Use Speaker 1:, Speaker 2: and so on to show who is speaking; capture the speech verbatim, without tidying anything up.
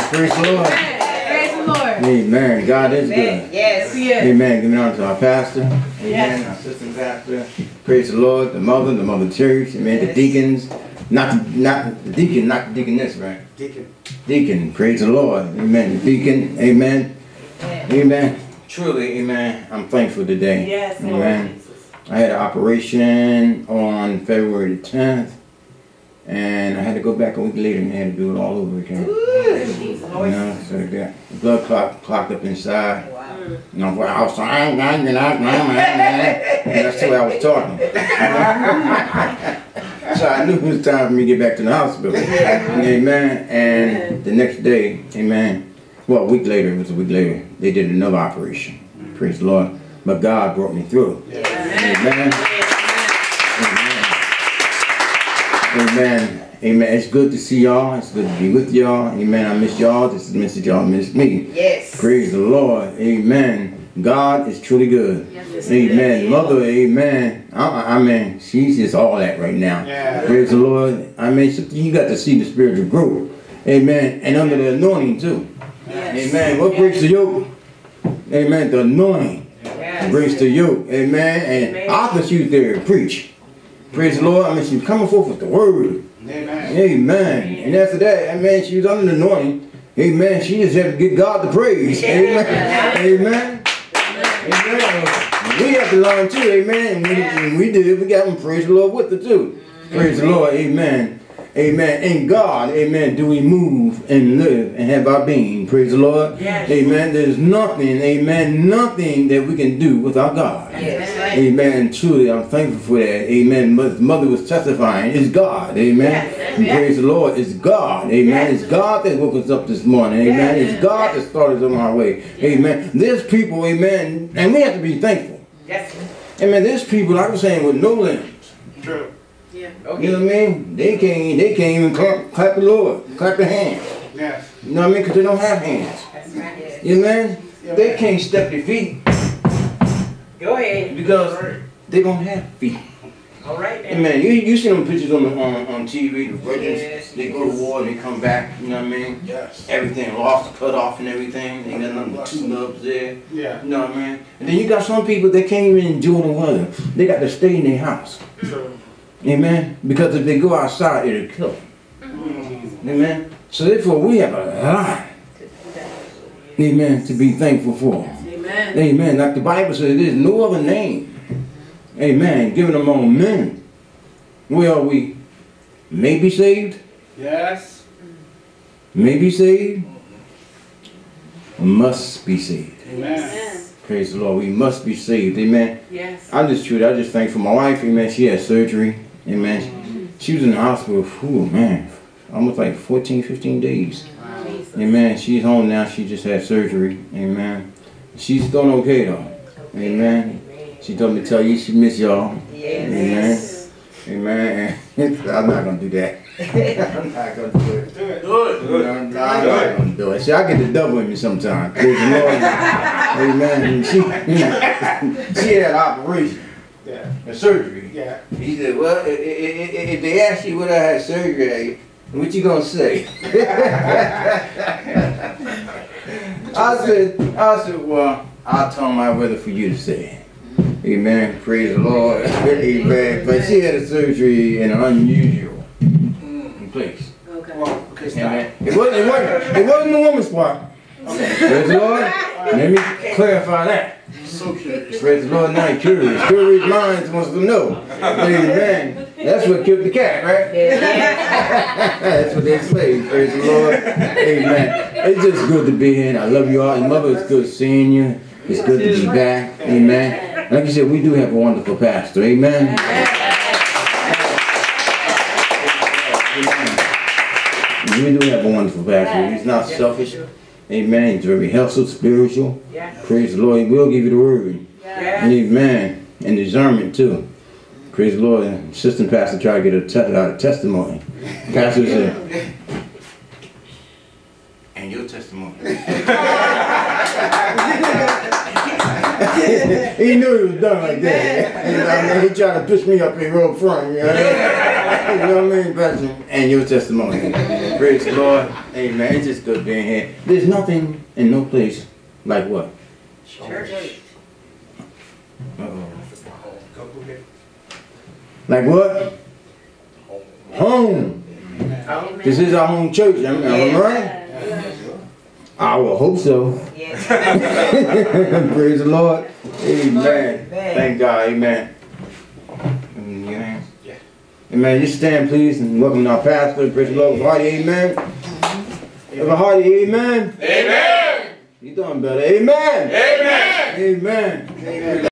Speaker 1: Praise the Lord.
Speaker 2: Praise the Lord.
Speaker 1: Amen. God is good.
Speaker 2: Yes, He is.
Speaker 1: Amen. Giving honor to our pastor. Amen.
Speaker 2: Yes.
Speaker 1: Our assistant pastor. Praise the Lord. The mother, the mother church. Amen. The deacons. Not the, not the deacon, not the deaconess, right?
Speaker 3: Deacon.
Speaker 1: Deacon. Praise the Lord. Amen. The deacon. Amen. Amen. Truly, amen. I'm thankful today.
Speaker 2: Yes, Lord.
Speaker 1: Amen. I had an operation on February the tenth. And I had to go back a week later and I had to do it all over again.
Speaker 2: Ooh,
Speaker 1: you know, so I got blood clot clogged up inside. Wow. And I'm like, I was saying, and that's the way I was talking. So I knew it was time for me to get back to the hospital. Amen. And the next day, amen. Well, a week later, it was a week later, they did another operation. Praise the Lord. But God brought me through. Amen. Amen. Amen. Amen. It's good to see y'all. It's good to be with y'all. Amen. I miss y'all. This is the message y'all miss me.
Speaker 2: Yes.
Speaker 1: Praise the Lord. Amen. God is truly good. Yes, amen. Mother, amen. I, I mean, she's just all that right now. Yeah. Praise the Lord. I mean, you got to see the spiritual growth. Amen. And under the anointing too. Yes. Amen. What breaks the yoke? Amen. The anointing yes. breaks the yoke. Amen. And amen. I can shoot there and preach. Praise the Lord. I mean, she's coming forth with the word. Amen. Amen. And after that, amen, she was under the anointing. Amen. She just had to give God the praise. Amen. Amen. Amen. We have to learn too. Amen. And we, and we did. We got them. Praise the Lord with the too. Praise the Lord. Amen. Amen. In God, amen, do we move and live and have our being. Praise the Lord. Yes. Amen. There's nothing, amen, nothing that we can do without God. Yes. Amen. Truly, I'm thankful for that. Amen. Mother was testifying. It's God. Amen. Yes. Praise the Lord. It's God. Amen. Yes. It's God that woke us up this morning. Amen. Yes. It's God that started us on our way. Yes. Amen. There's people, amen, and we have to be thankful. Yes. Amen. There's people, like I was saying, with no limbs. True. Yeah. Okay. You know what I mean? They can't, they can't even clap, clap the Lord, clap their hands. Yes. You know what I mean? Because they don't have hands. That's right. Yes. You know what I mean? Yeah. They can't step their feet.
Speaker 2: Go ahead.
Speaker 1: Because they don't have feet.
Speaker 2: All right.
Speaker 1: Then. Man, you you see them pictures on on, on T V, the virgins, yes. They go to war and they come back. You know what I mean? Yes. Everything lost, cut off, and everything. They got nothing but two nubs there. Yeah. You know what I mean? And then you got some people that can't even enjoy the weather. They got to stay in their house. True. Amen. Because if they go outside, it'll kill them. Mm-hmm. Amen. So therefore, we have a lot, amen, to be thankful for. Amen. Amen. Like the Bible says, there's no other name, amen, given among men where we may be saved. Yes. May be saved. Must be saved. Amen. Praise the Lord. We must be saved. Amen. Yes. I just truly, I just thank for my wife. Amen. She had surgery. Amen. Mm-hmm. She was in the hospital. Oh man, almost like fourteen, fifteen days. Wow. Amen. She's home now. She just had surgery. Amen. She's doing okay though. Amen. She told me to tell you she miss y'all. Yes. Amen. Amen. I'm not gonna do that. I'm not gonna do it. Do it. Do it. Do it. No, no, I'm not gonna do it. See, I get the devil in me sometimes. Praise the Lord. Amen. And she, she had an operation. Yeah. A surgery. Yeah. He said, well, if, if, if they ask you what I had surgery at, what you gonna say? I said, I said, well, I'll tell them I'd rather for you to say. Amen. Praise the Lord. Amen. But she had a surgery in an unusual place. Okay. Well, okay, Amen. It wasn't, it wasn't, it wasn't a woman's spot. Okay. Praise the Lord. Let me clarify that. So curious. Praise the Lord, not curious. Curious minds wants to know. Amen. That's what killed the cat, right? Yeah. That's what they say. Praise the Lord. Amen. It's just good to be here. I love you all. Your mother, it's good seeing you. It's good to be back. Amen. Like you said, we do have a wonderful pastor. Amen. Amen. We do have a wonderful pastor. He's not selfish. Amen. He's very helpful, spiritual. Yeah. Praise the Lord. He will give you the word. Yeah. Amen. And discernment too. Praise the Lord. Assistant pastor tried to get a, te uh, testimony. Pastor said, and your testimony. He knew he was done like that. You know, I mean, he tried to push me up here real front. You know? You know what I mean, Pastor? And your testimony. Praise the Lord. Amen. It's just good being here. There's nothing and no place like what?
Speaker 2: Church.
Speaker 1: Uh-oh. Like what? Home.
Speaker 2: Amen.
Speaker 1: This is our home church. Am I right? I will hope so.
Speaker 2: Yes.
Speaker 1: Praise the Lord. Amen. Thank God. Amen. Mm, your hands? Yeah. Amen. Just stand, please, and welcome our pastor. Praise the Lord. Hearty amen. Have a hearty amen.
Speaker 3: Amen.
Speaker 1: You doing better. Amen.
Speaker 3: Amen.
Speaker 1: Amen. Amen.